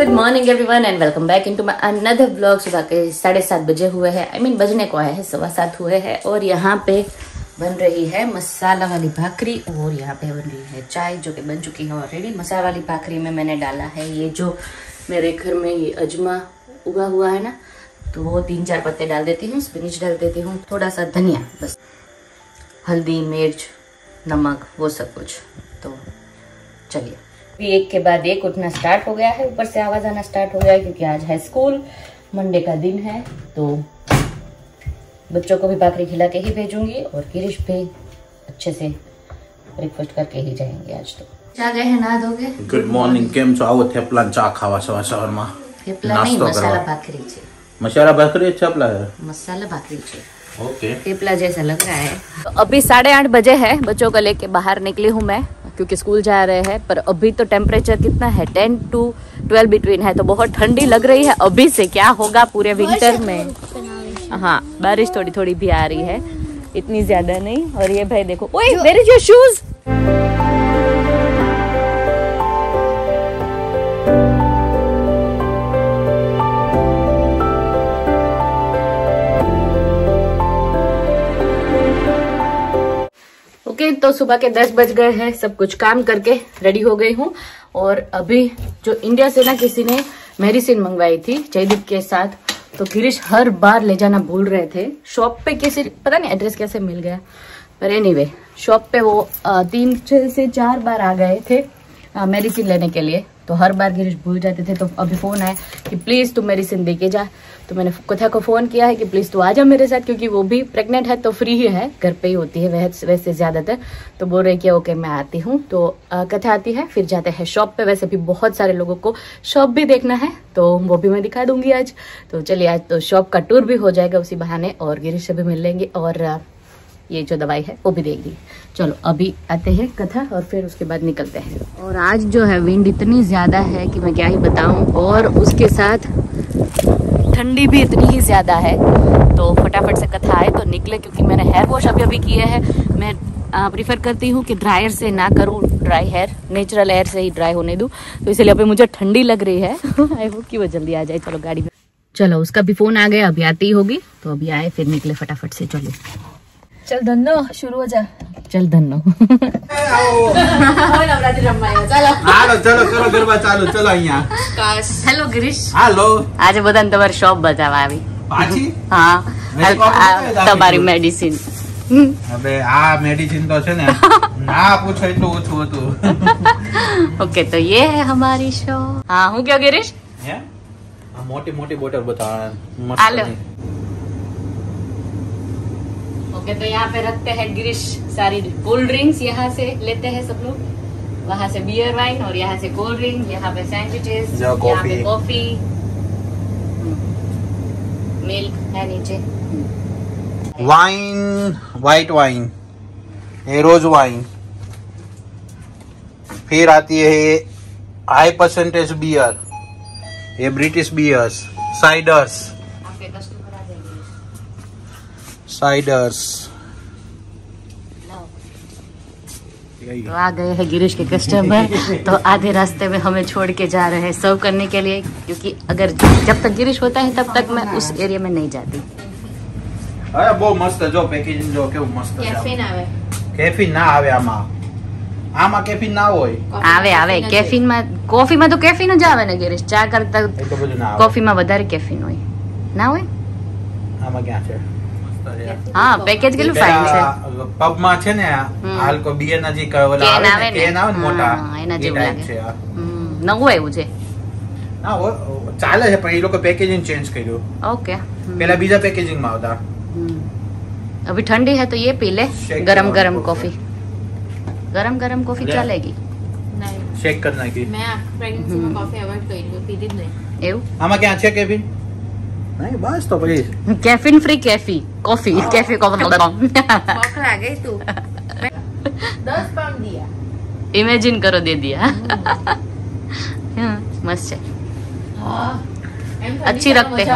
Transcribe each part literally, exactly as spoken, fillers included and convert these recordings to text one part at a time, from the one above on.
Good morning everyone and welcome back into my another vlog. सुबह के साढ़े सात बजे हुए हैं, आई I मीन mean, बजने को आया है, सवा सात हुए हैं। और यहाँ पे बन रही है मसाला वाली भाकरी और यहाँ पे बन रही है चाय जो कि बन चुकी है ऑलरेडी। मसाला वाली भाकरी में मैंने डाला है ये जो मेरे घर में ये अजमा उगा हुआ है ना, तो वो तीन चार पत्ते डाल देती हूँ, स्पिनिच डाल देती हूँ, थोड़ा सा धनिया, बस हल्दी मिर्च नमक वो सब कुछ। तो चलिए अभी एक के बाद एक उठना स्टार्ट हो गया है, ऊपर से आवाज आना स्टार्ट हो गया है क्योंकि आज है स्कूल, मंडे का दिन है। तो बच्चों को भी भाकरी खिला के ही भेजूंगी और गिरीश भी अच्छे से ब्रेकफास्ट करके ही जाएंगे आज। तो क्या गए हैं ना दोगे? गुड मॉर्निंग, केम છો? આવો થેપલા ચા ખાવા સવાર સવારમાં? થેપલા નહીં, મસાલા ભાખરી છે। मसाला भाकरी थेपला है, मसाला भाकरी છે। ओके, थेपला जैसा लग रहा है। तो अभी साढ़े आठ बजे है, बच्चों को लेके बाहर निकली हूँ मैं क्योंकि स्कूल जा रहे हैं। पर अभी तो टेम्परेचर कितना है, टेन टू ट्वेल्व बिटवीन है, तो बहुत ठंडी लग रही है। अभी से क्या होगा पूरे विंटर में। हाँ, बारिश थोड़ी थोड़ी भी आ रही है, इतनी ज्यादा नहीं। और ये भाई देखो, ओए where is your shoes? Okay okay, तो सुबह के दस बज गए हैं, सब कुछ काम करके रेडी हो गई हूँ। और अभी जो इंडिया से ना किसी ने मेडिसिन मंगवाई थी जयदीप के साथ, तो गिरीश हर बार ले जाना भूल रहे थे शॉप पे, किसी पता नहीं एड्रेस कैसे मिल गया, पर एनीवे शॉप पे वो आ, तीन से चार बार आ गए थे मेडिसिन लेने के लिए। तो हर बार गिरीश भूल जाते थे। तो अभी फोन आया कि प्लीज तू मेडिसिन दे के जा। तो मैंने कथा को फोन किया है कि प्लीज तू आ जा मेरे साथ, क्योंकि वो भी प्रेग्नेंट है तो फ्री ही है, घर पे ही होती है वैसे वैसे ज्यादातर। तो बोल रहे कि ओके मैं आती हूँ। तो आ, कथा आती है, फिर जाते हैं शॉप पे। वैसे भी बहुत सारे लोगों को शॉप भी देखना है, तो वो भी मैं दिखा दूंगी आज। तो चलिए आज तो शॉप का टूर भी हो जाएगा उसी बहाने, और गिरीश से भी मिल लेंगे और ये जो दवाई है वो भी देगी। चलो अभी आते हैं कथा और फिर उसके बाद निकलते हैं। और आज जो है विंड इतनी ज्यादा है कि मैं क्या ही बताऊं, और उसके साथ ठंडी भी इतनी ही ज्यादा है। तो फटाफट से कथा आए तो निकले, क्योंकि मैंने हेयर वॉश अभी अभी किए हैं। मैं प्रीफर करती हूँ कि ड्रायर से ना करूँ ड्राई हेयर, नेचुरल हेयर से ही ड्राई होने दूँ। तो इसलिए अभी मुझे ठंडी लग रही है। आई होप कि वो जल्दी आ जाए। चलो गाड़ी में, चलो उसका भी फोन आ गया, अभी आती ही होगी। तो अभी आए फिर निकले फटाफट से। चलो चल धन्नो शुरू हो जा, चल धन्नो। चलो चलो चलो गरबा चालू, चलो અહીંયા। હેલો ગિરીશ, હાલો। આજે બધાને તમારી શોપ બતાવવા આવી પાછી? હા, તમારી મેડિસિન। હવે આ મેડિસિન તો છે ને ના પૂછો એટલું ઓછું હતું। ઓકે, तो ये है हमारी शॉप। हाँ હું क्या गिरीश? હે આ મોટી મોટી બોટલ બતાવો મસ્ત। હાલો ओके, तो यहाँ पे रखते हैं गिरीश सारी कोल्ड ड्रिंक्स, यहाँ से लेते हैं सब लोग, वहाँ से बियर वाइन और यहाँ से कोल्ड ड्रिंक, यहाँ पे सैंडविचेस, यहाँ पे कॉफी, मिल्क है नीचे, वाइन, व्हाइट वाइन, ये रोज वाइन, फिर आती है हाई परसेंटेज बियर, ये ब्रिटिश बियर्स, साइडर्स साइडर्स। तो आ गए हैं गिरीश के कस्टमर। तो आधे रास्ते में हमें छोड़ के जा रहे हैं सर्व करने के लिए, क्योंकि अगर जब तक गिरीश होता है तब तक मैं उस एरिया में नहीं जाती। अरे बहुत मस्त है जो पैकेजिंग जो केવું મસ્ત છે। કેફીન આવે? કેફીન ના આવે આમાં, આમાં કેફીન ના હોય। આવે આવે કેફીન માં, કોફી માં તો કેફીન જ આવે ને गिरीश, ચા કરતા એ તો બધું ના આવે। કોફી માં વધારે કેફીન હોય, ના હોય? આમાં ક્યાં છે? હા, પેકેજ કેટલું ફાઇન છે। પબ માં છે ને આલ્કો બિયર ના જે ઓલા આવે ને કેન આવે ને મોટા, એના જેવું લાગે છે। હમ, નવું આવ્યું છે। ના ચાલે છે, પણ એ લોકો પેકેજિંગ ચેન્જ કર્યું। ओके, पहला बीजा पैकेजिंग में आवता। अभी ठंडी है तो ये पी ले, गरम गरम कॉफी, गरम गरम कॉफी चलेगी। नहीं शेक करना की मैं प्रेग्नेंसी में कॉफी अवॉइड કરી લો, પીધી જ નહીં। એવું આમાં ક્યાં છે કેફીન? नहीं बस तो प्लीज कैफीन फ्री कैफी कॉफी कैफे को भूख लागे तू दस पाउंड दिया, इमेजिन करो दे दिया। मस्त है, अच्छी रखते हो,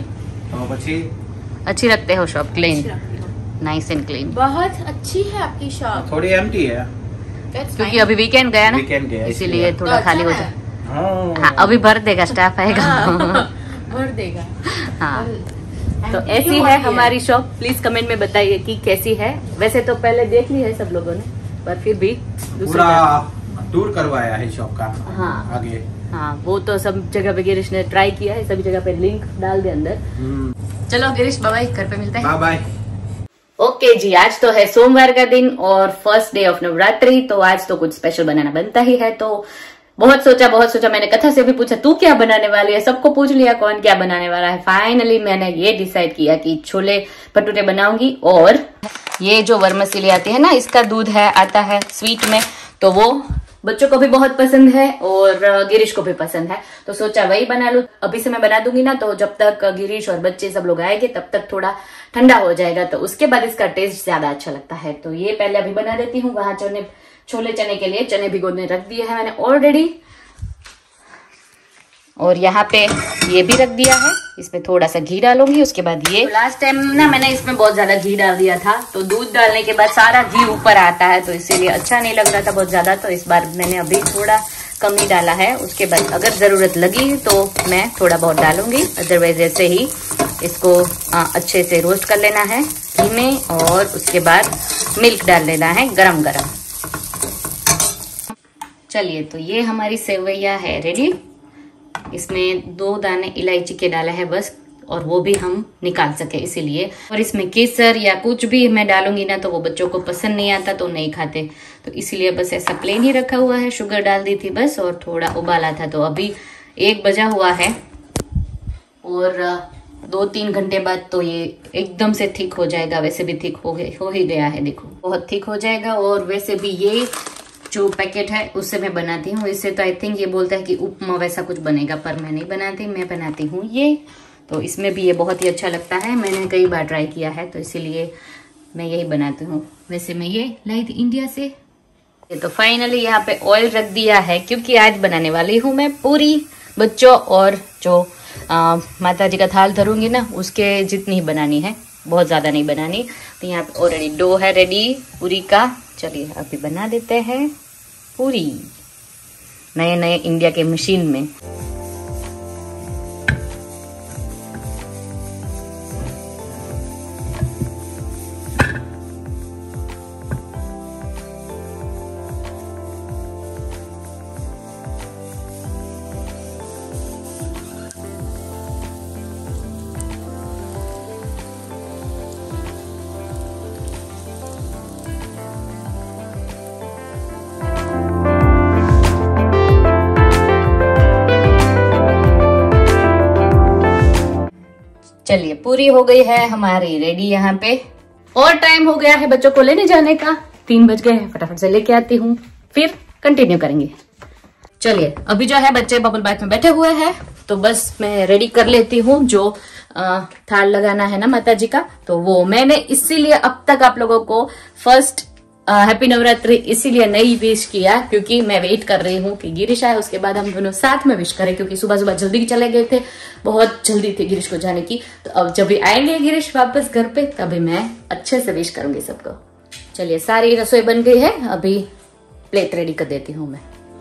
अच्छी रखते हो shop, clean nice and clean. बहुत अच्छी है आपकी शॉप, थोड़ी एम्प्टी है क्योंकि अभी वीकेंड गया ना, वीकेंड गया इसीलिए थोड़ा खाली हो जाए। हाँ अभी भर देगा, स्टाफ आएगा। भर देगा। हाँ तो ऐसी है हमारी शॉप। प्लीज कमेंट में बताइए कि कैसी है। वैसे तो पहले देख ली है सब लोगों ने, पर फिर भी पूरा टूर करवाया है शॉप का। हाँ आगे हाँ वो तो सब जगह पे गिरीश ने ट्राई किया है, सभी जगह पे लिंक डाल दे अंदर। चलो गिरीश बाय बाय, घर पे मिलते हैं। Bye bye. ओके जी, आज तो है सोमवार का दिन और फर्स्ट डे ऑफ नवरात्रि, तो आज तो कुछ स्पेशल बनाना बनता ही है। तो बहुत सोचा बहुत सोचा, मैंने कथा से भी पूछा तू क्या बनाने वाली है, सबको पूछ लिया कौन क्या बनाने वाला है। फाइनली मैंने ये डिसाइड किया कि छोले भटूरे बनाऊंगी। और ये जो वर्मसिली आती है ना, इसका दूध है आता है स्वीट में, तो वो बच्चों को भी बहुत पसंद है और गिरीश को भी पसंद है, तो सोचा वही बना लूं। अभी से मैं बना दूंगी ना, तो जब तक गिरीश और बच्चे सब लोग आएंगे तब तक थोड़ा ठंडा हो जाएगा, तो उसके बाद इसका टेस्ट ज्यादा अच्छा लगता है। तो ये पहले अभी बना देती हूँ। वहां चने छोले चने के लिए चने भिगोने रख दिए हैं मैंने ऑलरेडी, और यहाँ पे ये भी रख दिया है। इसमें थोड़ा सा घी डालूंगी। उसके बाद ये लास्ट टाइम ना मैंने इसमें बहुत ज्यादा घी डाल दिया था, तो दूध डालने के बाद सारा घी ऊपर आता है, तो इसीलिए अच्छा नहीं लग रहा था बहुत ज्यादा। तो इस बार मैंने अभी थोड़ा कम ही डाला है। उसके बाद अगर जरूरत लगी तो मैं थोड़ा बहुत डालूंगी, अदरवाइज ऐसे ही इसको आ, अच्छे से रोस्ट कर लेना है घी में। और उसके बाद मिल्क डाल लेना है गरम गरम। चलिए, तो ये हमारी सेवैया है रेडी। इसमें दो दाने इलायची के डाला है बस, और वो भी हम निकाल सके इसीलिए। और इसमें केसर या कुछ भी मैं डालूंगी ना तो वो बच्चों को पसंद नहीं आता, तो नहीं खाते, तो इसीलिए बस ऐसा प्लेन ही रखा हुआ है। शुगर डाल दी थी बस, और थोड़ा उबाला था। तो अभी एक बजा हुआ है और दो तीन घंटे बाद तो ये एकदम से थिक हो जाएगा। वैसे भी थिक हो गए हो ही गया है, देखो बहुत थिक हो जाएगा। और वैसे भी ये जो पैकेट है उससे मैं बनाती हूँ, इससे तो आई थिंक ये बोलता है कि उपमा वैसा कुछ बनेगा, पर मैं नहीं बनाती, मैं बनाती हूँ ये। तो इसमें भी ये बहुत ही अच्छा लगता है, मैंने कई बार ट्राई किया है, तो इसीलिए मैं यही बनाती हूँ। वैसे मैं ये लाई थी इंडिया से। तो फाइनली यहाँ पे ऑयल रख दिया है, क्योंकि आज बनाने वाली हूँ मैं पूरी बच्चों और जो आ, माता जी का थाल धरूंगी ना उसके जितनी ही बनानी है, बहुत ज्यादा नहीं बनानी। तो यहाँ पे ऑलरेडी डो है रेडी पूरी का। चलिए अभी बना देते हैं पूरी नए नए इंडिया के मशीन में। चलिए पूरी हो गई है हमारी रेडी यहाँ पे, और टाइम हो गया है बच्चों को लेने जाने का। तीन बज गए हैं, फटाफट से लेके आती हूँ, फिर कंटिन्यू करेंगे। चलिए अभी जो है बच्चे बबल बाथ में बैठे हुए हैं, तो बस मैं रेडी कर लेती हूँ जो आ, थाल लगाना है ना माता जी का। तो वो मैंने इसीलिए अब तक आप लोगों को फर्स्ट हैप्पी नवरात्रि इसीलिए नहीं विश किया, क्योंकि मैं वेट कर रही हूँ कि गिरीश आए, उसके बाद हम दोनों साथ में विश करें, क्योंकि सुबह सुबह जल्दी चले गए थे, बहुत जल्दी थी गिरीश को जाने की। तो अब जब भी आएंगे गिरीश वापस घर पे, तभी मैं अच्छे से विश करूंगी सबको। चलिए सारी रसोई बन गई है, अभी प्लेट रेडी कर देती हूँ मैं।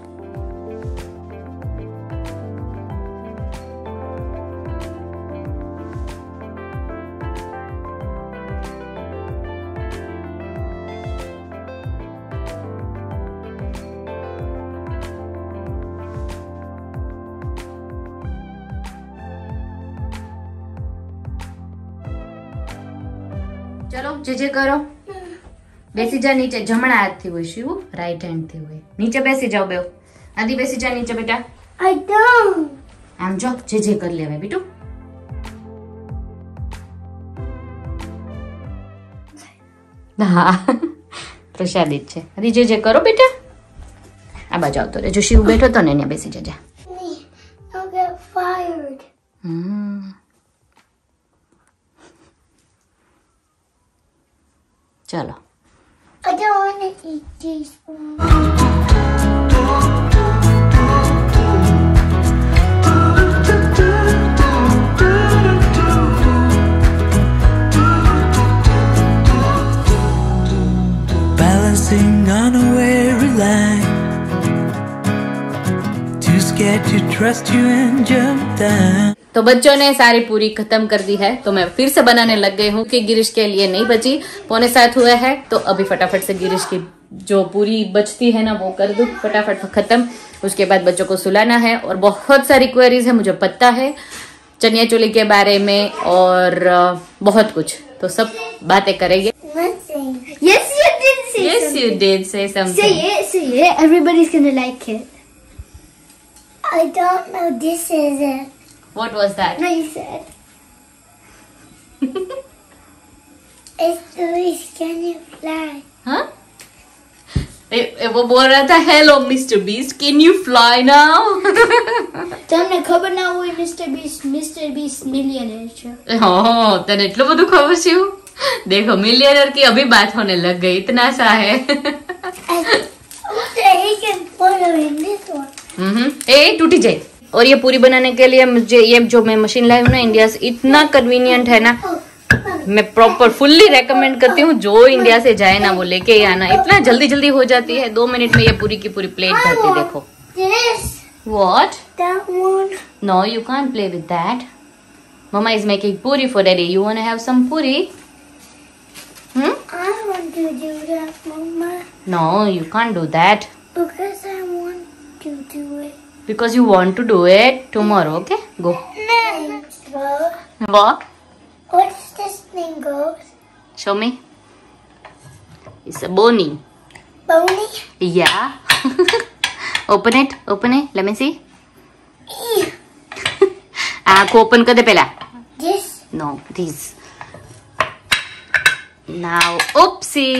चलो जे जे करो, બેસી જા નીચે, જમણા હાથથી હોય શિવ, રાઈટ હેન્ડ થી હોય। નીચે બેસી જાઓ બેવ। આદિ બેસી જા નીચે બેટા। I don't. આમ જો જે જે કરી લેવાય બેટુ। હા પ્રસાદ જ છે। આદિ જે જે કરો બેટા। આ બાજુ આવતો રે, જો શિવ બેઠો તો ને ત્યાં બેસી જા। I'll get fired. હમ चलो I don't want to eat these. Balancing on a weary line, too scared scared to trust you and jump down. तो बच्चों ने सारी पूरी खत्म कर दी है, तो मैं फिर से बनाने लग गई हूँ कि गिरीश के लिए नहीं बची। पौने सात हुआ है, तो अभी फटाफट से गिरीश की जो पूरी बचती है ना वो कर दूं फटाफट खत्म। उसके बाद बच्चों को सुलाना है और बहुत सारी क्वेरीज है, मुझे पता है चनिया चोली के बारे में और बहुत कुछ, तो सब बातें करेंगे। Yes, you did say Yes, something. you did say something. Say it, say it. Everybody's gonna like it. I don't know. This is it. What was that? No, you said. It's Louis. Can you fly? हाँ? ए- ए, वो बोल रहा था hello mister beast, can you fly now? તમને ખબર ના હોય mister beast mister beast millionaire છે. हाँ, तने इतना બધું खबर છે? देखो मिलियनर की अभी बात होने लग गई, इतना सा है। He can follow in this one. हम्म, ए टूटी जाए। और ये पूरी बनाने के लिए मुझे ये जो मैं मशीन लाई हूँ ना इंडिया से, इतना कन्वीनियंट है ना, मैं प्रॉपर फुल्ली रेकमेंड करती हूँ। जो इंडिया से जाए ना वो लेके ही आना, इतना जल्दी जल्दी हो जाती है। दो मिनट में ये पूरी की पूरी प्लेट भरती। देखो This, what, that one. No you can't play with that. Mama is making puri for daddy, you want to have some puri? Hmm, I want to do that, Mama, no you can't do that because I want to do it. because you want to do it tomorrow. Okay, go Let's go. walk, What's this thing goes? show me. It's a bony. Bony? Yeah. Open it, open it, let me see. Ew. आँख open कर दे पहला। This? No, this. Now, oopsie.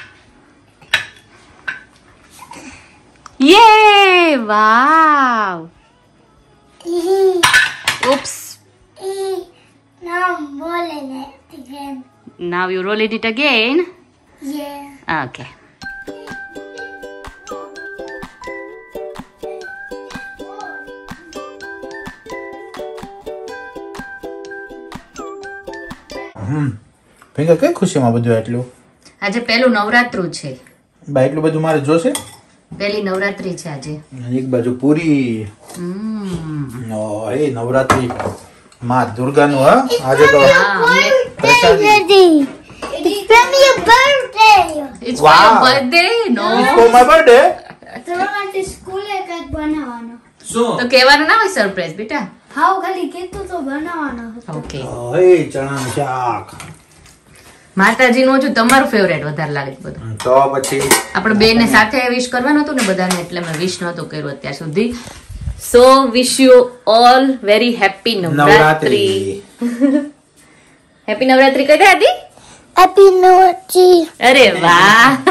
Yay! Wow. Ew. Oops. Ew. Now I'm rolling it again. Now you roll it again. Yeah. Okay. હમ ભેગા કઈ ખુશીમાં બધું એટલું? આજે પહેલું નવરાત્રું છે. બા એટલું બધું મારે જોશે? પહેલી નવરાત્રી છે આજે. એક બાજુ પૂરી. હમ. ઓ એ નવરાત્રી માં દુર્ગાનું હા આજે તો હા, અમે- પ્રસાદી. Ready. It's from your birthday. It's for your Wow. birthday? No. For my birthday. તમારે સ્કૂલે કાક બનાવવાનો. તો કહેવાનું ના હોય સરપ્રાઈઝ બેટા. હાવ ખાલી કીધું તો બનાવવાનો હતો. ઓકે. એ ચણાનું શાક. માતાજીનું હજુ તમારું ફેવરેટ વધારે લાગે છે બધું. તો પછી આપણે બે ને સાથે વિશ કરવાનું હતું ને બધાને, એટલે મેં વિશ નહોતું કર્યું અત્યાર સુધી. So wish you all very happy Navratri. Navratri. Happy Navratri કહી દે આદિ. Happy New Year. અરે વાહ.